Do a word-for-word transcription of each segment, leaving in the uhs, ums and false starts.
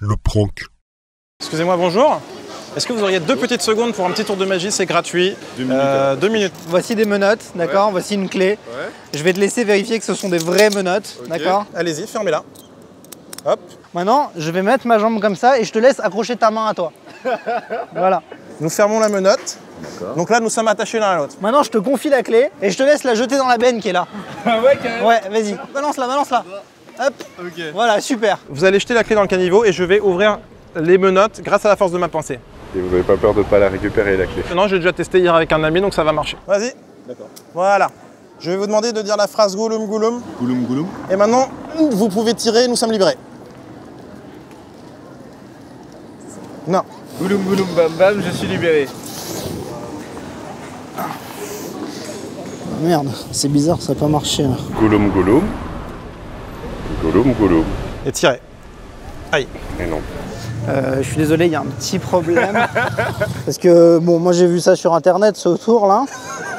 le prank. Excusez-moi, bonjour. Est-ce que vous auriez deux petites secondes pour un petit tour de magie? C'est gratuit. Deux minutes. Euh, deux minutes. Voici des menottes, d'accord? Ouais. Voici une clé. Ouais. Je vais te laisser vérifier que ce sont des vraies menottes, Okay. d'accord? Allez-y, fermez-la. Hop. Maintenant, je vais mettre ma jambe comme ça et je te laisse accrocher ta main à toi. Voilà. Nous fermons la menotte. Donc là, nous sommes attachés l'un à l'autre. Maintenant, je te confie la clé et je te laisse la jeter dans la benne qui est là. Ah ouais, quand même. Ouais, vas-y. Balance-la, balance-la. Hop. Ok. Voilà, super. Vous allez jeter la clé dans le caniveau et je vais ouvrir les menottes grâce à la force de ma pensée. Et vous n'avez pas peur de ne pas la récupérer, la clé? Non, j'ai déjà testé hier avec un ami, donc ça va marcher. Vas-y. D'accord. Voilà. Je vais vous demander de dire la phrase Gouloum Gouloum. Gouloum Gouloum. Et maintenant, vous pouvez tirer, nous sommes libérés. Non. Gouloum Gouloum Bam Bam, je suis libéré. Merde, c'est bizarre, ça n'a pas marché là. Gouloum Gouloum. Gouloum Gouloum. Et tirez. Aïe. Et non. Euh, je suis désolé, il y a un petit problème. Parce que, bon, moi j'ai vu ça sur internet, ce autour là.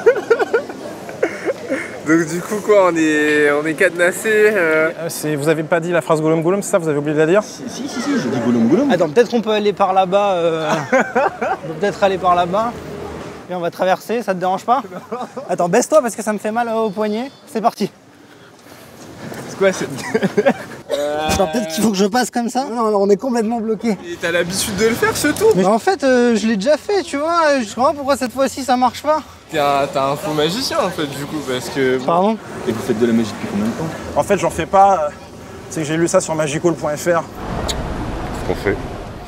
Donc du coup quoi, on est, on est cadenassé euh... Euh, vous avez pas dit la phrase Gouloum Gouloum, c'est ça? Vous avez oublié de la dire? Si, si, si, j'ai dit Gouloum Gouloum. Attends, peut-être qu'on peut aller par là-bas. Euh... on peut peut-être aller par là-bas. Et on va traverser, ça te dérange pas? Attends, baisse-toi parce que ça me fait mal au poignet. C'est parti. C'est quoi cette... Attends, peut-être qu'il faut que je passe comme ça? Non, non, on est complètement bloqué. Et t'as l'habitude de le faire ce tour? Mais en fait, euh, je l'ai déjà fait, tu vois. Je comprends pas pourquoi cette fois-ci ça marche pas. T'es un, un faux magicien en fait du coup parce que... Pardon? Et vous faites de la magie depuis combien de temps? En fait, j'en fais pas. euh, C'est que j'ai lu ça sur magicool point F R. Qu'est-ce qu'on fait?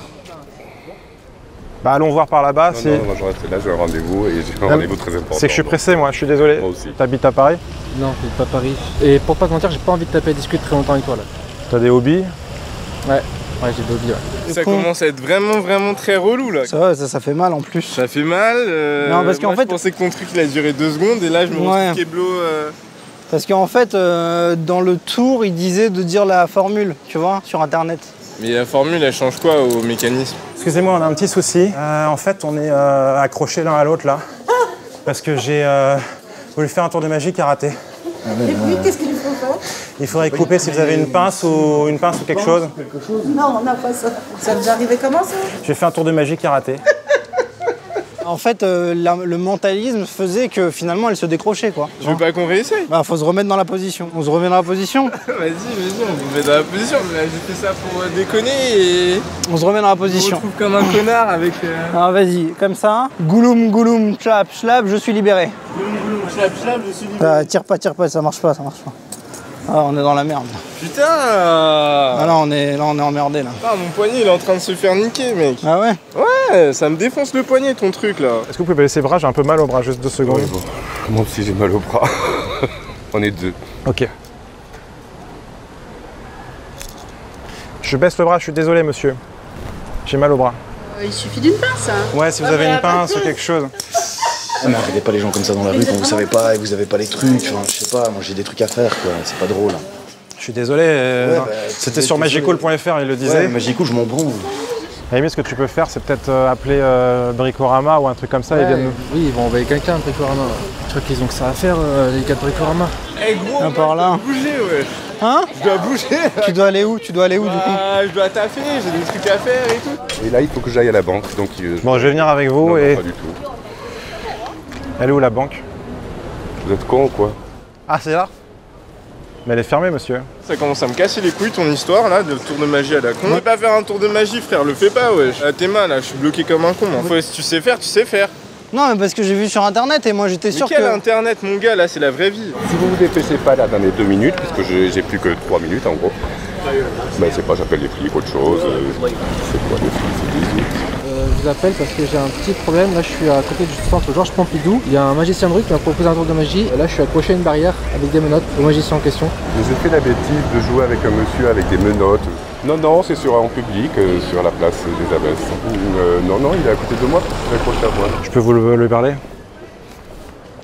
Bah, allons voir par là-bas. Non, c'est... non, moi je reste là, j'ai un rendez-vous et j'ai un Ah, rendez-vous très important. C'est que je suis pressé, moi, je suis désolé. Moi aussi. T'habites à Paris? Non, j'habite pas Paris. Et pour pas te mentir, j'ai pas envie de taper à discuter très longtemps avec toi là. T'as des hobbies? Ouais, ouais, j'ai des hobbies, ouais. Ça con. commence à être vraiment vraiment très relou là. Ça va, ça, ça fait mal en plus. Ça fait mal. Euh... Non, parce qu'en moi, fait- je pensais que ton truc il a duré deux secondes et là je me Ouais. retrouve keblo. Euh... Parce qu'en fait, euh, dans le tour, il disait de dire la formule, tu vois, sur internet. Mais la formule elle change quoi au mécanisme? Excusez-moi, on a un petit souci. Euh, en fait, on est euh, accrochés l'un à l'autre là. Parce que j'ai euh, voulu faire un tour de magie qui a raté. Et puis, qu'est-ce qu'il faut faire? Il faudrait couper si vous avez une pince ou une pince ou quelque chose. Non, on n'a pas ça. Ça vous arrivait comment ça? J'ai fait un tour de magie qui a raté. En fait, euh, la- le mentalisme faisait que finalement, elle se décrochait, quoi. Tu veux pas qu'on réessaye? Bah, faut se remettre dans la position. On se remet dans la position. Vas-y, vas-y, on vous met dans la position. Là, j'ai fait ça pour euh, déconner et On se remet dans la je me position. retrouve comme un connard avec. Euh... Alors vas-y, comme ça. Gouloum, gouloum, chlap, chlap, je suis libéré. Chlap, chlap, je suis libéré. Euh, tire pas, tire pas, ça marche pas, ça marche pas. Ah, on est dans la merde. Putain! Ah là, on est, là, on est emmerdé là. Ah, mon poignet il est en train de se faire niquer, mec. Ah ouais? Ouais, ça me défonce le poignet ton truc là. Est-ce que vous pouvez me laisser le bras? J'ai un peu mal au bras, juste deux secondes. Ouais, bon. Moi aussi j'ai mal au bras. On est deux. Ok. Je baisse le bras, je suis désolé, monsieur. J'ai mal au bras. Euh, il suffit d'une pince. Hein. Ouais, si vous Ah, avez bah, une pince ou quelque chose. Ah, mais arrêtez pas les gens comme ça dans la rue quand vous savez pas et vous avez pas les trucs. Enfin, je sais pas, moi j'ai des trucs à faire quoi, c'est pas drôle. Je suis désolé. euh, Ouais, non. bah, C'était désolé. sur magicool point F R, il le disait. Ouais, Magico, je m'en branle. À la limite, ce que tu peux faire, c'est peut-être euh, appeler euh, Bricorama ou un truc comme ça. Ouais, Ils viennent... oui, ils vont envoyer quelqu'un, Bricorama. Je crois qu'ils ont que ça à faire, euh, les gars de Bricorama. Eh gros, Un par là. je dois bouger, ouais. Hein? Je dois bouger. Tu dois aller où? Tu dois aller où du coup? Bah, je dois taffer, j'ai des trucs à faire et tout. Et là il faut que j'aille à la banque. Donc, euh, Bon, je vais venir avec vous non, non, et... pas du tout. Elle est où la banque? Vous êtes con ou quoi? Ah, c'est là? Mais elle est fermée, monsieur. Ça commence à me casser les couilles ton histoire là, de tour de magie à la con. On peut pas faire un tour de magie, frère, le fais pas, wesh. À tes mains là, je suis bloqué comme un con. Enfin, si tu sais faire, tu sais faire. Non, mais parce que j'ai vu sur internet et moi j'étais Mais sûr quel que. internet, mon gars, là, c'est la vraie vie. Si vous vous dépêchez pas là dans les deux minutes, puisque j'ai j'ai plus que trois minutes en gros. Ben c'est pas, j'appelle les flics, autre chose. euh, C'est quoi les flics? C'est des autres. Euh, je vous appelle parce que j'ai un petit problème. Là, je suis à côté du centre Georges Pompidou. Il y a un magicien de rue qui m'a proposé un tour de magie. Et là, je suis accroché à une barrière avec des menottes au magicien en question. J'ai fait la bêtise de jouer avec un monsieur avec des menottes. Non, non, c'est sur en public, euh, sur la place des Abbesses. Euh, non, non, il est à côté de moi, il est accroché à moi. Je peux vous le, le parler?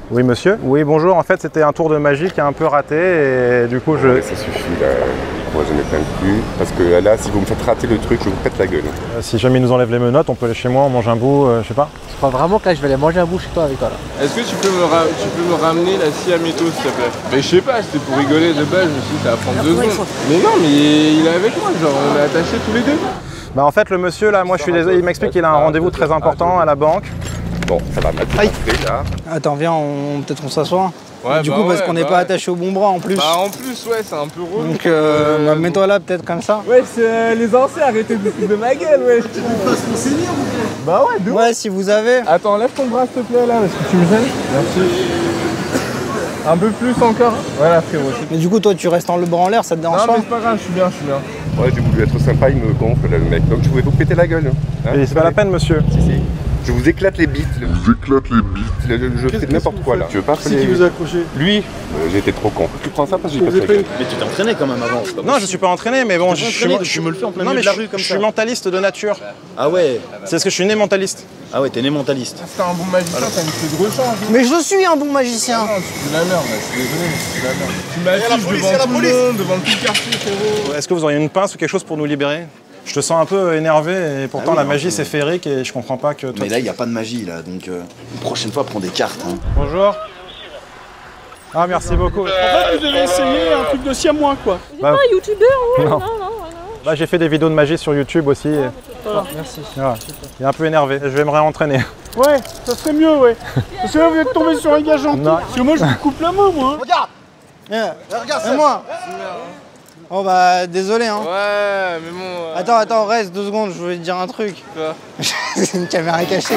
Oui, monsieur. Oui, bonjour. En fait, c'était un tour de magie qui a un peu raté et du coup, je... Ouais, ça suffit, là. Moi, je ne plains plus. Parce que là, si vous me faites rater le truc, je vous pète la gueule. Euh, si jamais ils nous enlèvent les menottes, on peut aller chez moi, on mange un bout, euh, je sais pas. Je crois vraiment que là je vais aller manger un bout chez toi avec toi là. Est-ce que tu peux, me ra- tu peux me ramener la scie à métaux s'il te plaît? Mais je sais pas, c'était pour rigoler de base, je me suis dit ça va prendre deux secondes. Mais non, mais il est avec moi, genre on est attachés tous les deux. Bah en fait, le monsieur là, moi je suis désolé, il m'explique qu'il a un rendez-vous très important à la banque. Bon, ça va mettre là. Attends, viens, on... peut-être on s'assoit. Ouais, du bah coup, parce ouais, qu'on n'est bah pas ouais. attaché au bon bras en plus. Bah en plus, ouais, c'est un peu relou. Donc, euh, bah, mets-toi là, peut-être comme ça. Ouais, c'est les anciens, arrêtez de foutre de ma gueule, ouais. Tu me passes mon seigneur ou quoi? Bah ouais, de ouf. Ouais, si vous avez. Attends, lève ton bras s'il te plaît là, parce que tu me gênes. Merci. Un peu plus encore. Voilà, frérot. Mais du coup, toi, tu restes en le bras en l'air, ça te dérange Non, pas? mais c'est pas grave, je suis bien, je suis bien. Ouais, j'ai voulu être sympa, il me gonfle là, le mec. Donc je voulais vous péter la gueule. Hein, Et c'est pas la peine, monsieur. Si, si. Je vous éclate les bites. Je vous éclate les bites. Je, je fais n'importe quoi là. Tu veux pas C'est qui vous a accroché? Lui, euh, j'ai été trop con. Tu prends ça parce que j'ai pas fait. Mais tu t'es entraîné quand même avant. Non, je suis pas entraîné, mais bon, je suis. Tu me le fais en plein Non, milieu mais de la je, rue comme je ça. suis mentaliste de nature. Ah ouais. C'est parce que je suis né mentaliste. Ah ouais, t'es né mentaliste. C'était un bon magicien, ça me fait de rechange. Mais je suis un bon magicien. Non, c'est de la merde, je suis désolé, mais c'est de la merde. Tu m'affiches devant tout le monde, devant tout le quartier, frérot. Est-ce que vous auriez une pince ou quelque chose pour nous libérer? Je te sens un peu énervé et pourtant Ah oui, la non, magie c'est- c'est féerique et je comprends pas que toi. Mais là, il n'y a pas de magie là, donc euh, une prochaine fois, prends des cartes. Hein. Bonjour. Ah merci beaucoup. En fait, vous devez essayer un truc de siamois, quoi. Bah, Pas youtubeur, ouais, Non. non, non, non. bah, j'ai fait des vidéos de magie sur YouTube aussi. et- Voilà. Merci. Voilà. Il est un peu énervé. Je vais me réentraîner. Ouais, ça serait mieux, ouais. Parce que là, vous êtes tombé sur un gars gentil. Non. Parce que moi, je vous coupe la main, moi. Yeah. Et moi. Oh bah, désolé, hein. Ouais, mais bon. euh, Attends, attends, reste deux secondes, je voulais te dire un truc. Quoi? C'est une caméra cachée.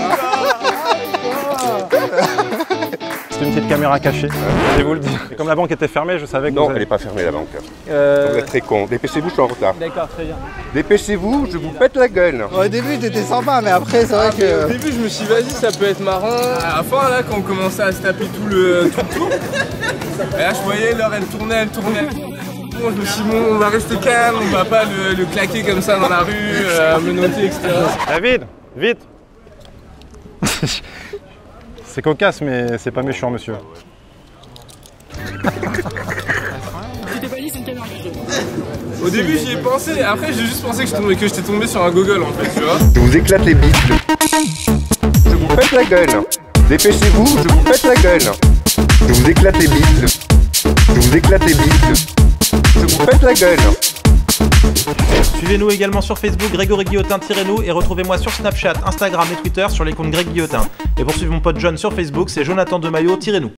C'était une petite caméra cachée. Je vais vous le dire. Et comme la banque était fermée, je savais que Non, vous elle allez... n'est pas fermée la banque. Euh, Vous êtes très con. Dépêchez-vous, je suis en retard. D'accord, très bien. Dépêchez-vous, je vous pète la gueule. Au début, t'étais sympa, mais après, c'est vrai Au que. début, je me suis dit, vas-y, ça peut être marrant. À la fin, là, quand on commençait à se taper tout le, tout le tour, et là, je voyais l'heure, elle tournait, elle tournait, elle tournait. Bon, je me suis dit, bon, on va rester calme, on va pas le, le claquer comme ça dans la rue, euh, menotter, et cetera. David, vite. C'est cocasse, mais c'est pas méchant, monsieur. Au début, j'y ai pensé, après, j'ai juste pensé que je tombais- que j'étais tombé sur un gogol, en fait, tu vois. Je vous éclate les bites. Je vous pète la gueule. Dépêchez-vous, je vous pète la gueule. Je vous éclate les bites. Je vous éclate les bites. Je vous pète la gueule. Suivez-nous également sur Facebook, Grégory Guillotin-nous, et retrouvez-moi sur Snapchat, Instagram et Twitter sur les comptes Greg Guillotin. Et pour suivre mon pote John sur Facebook, c'est Jonathan Demaillot-nous.